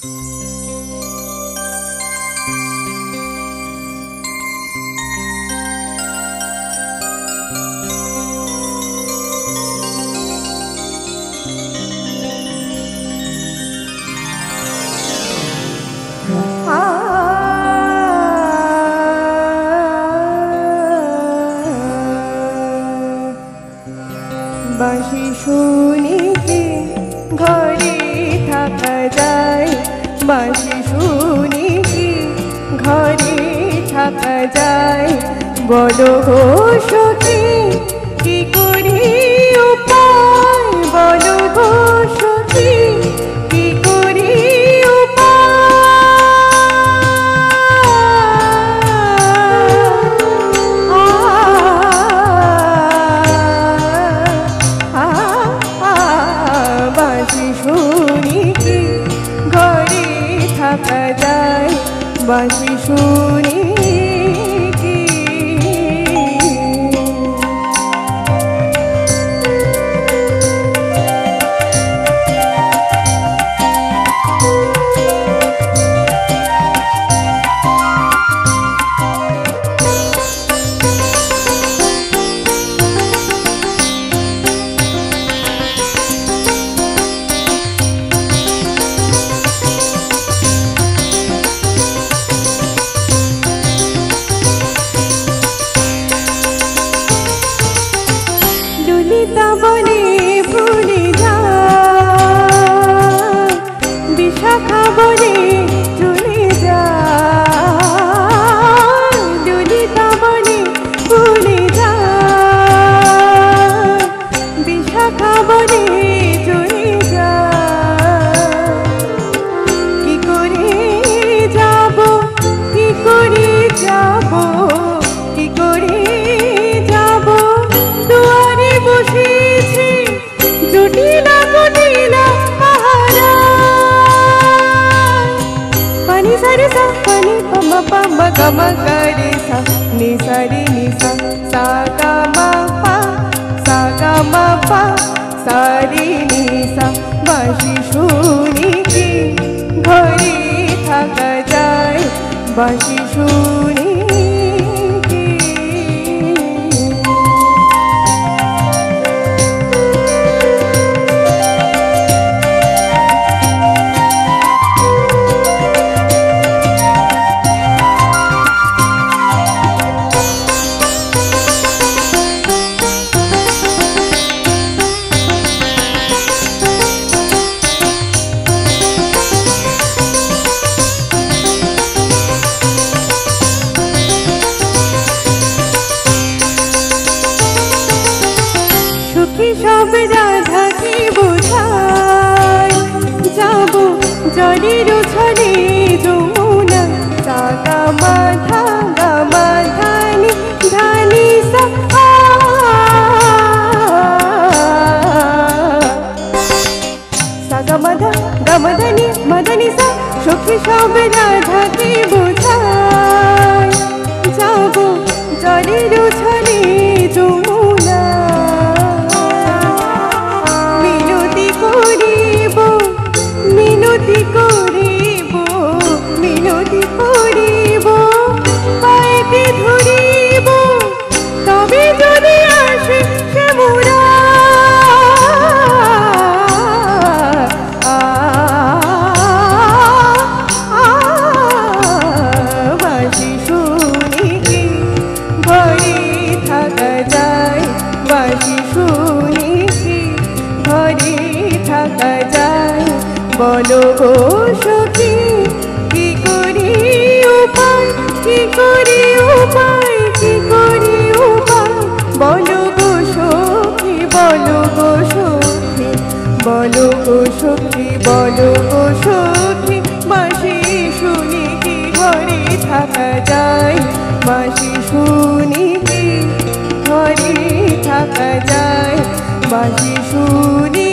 বাঁশি শুনে কি ঘরে থাকা যায়, বাঁশি শুনে কি ঘরে থাকা যায়, বলো গো সখী কি করি উপায়, বলো গো সখী কি করি বাঁশি শুনি কি gama gare sa ni sa re ni sa sa ga ma pa sa re ni sa বাঁশি শুনি কি ঘরে থাকা যায়, বাঁশি শুনি জলের ছলে যমুনা সাগা মাধা গামা ধানি ধানি সা সাগা মাধা গামা ধানি মাধানি সা সখী সব রাধাকে বোঝায়, যাব জলের ছলে যমুনা মিনতি করিব মিনতি করিব মিনতি করিব পাইতে ধরিব তবে যদি আসে সে মোরা বাঁশি শুনি কি ঘরে থাকা যায়, বাঁশি শুনি কি ঘরে থাকা যায়, বলো গো সখী কি করি উপায়, কি করি উপায়, কি করি উপায়, বলো গো সখী, বলো গো সখী, বলো গো সখী, বলো গো সখী, বাঁশি শুনি কি ঘরে থাকা যায়, বাঁশি শুনি কি ঘরে থাকা যায়, বাঁশি শুনি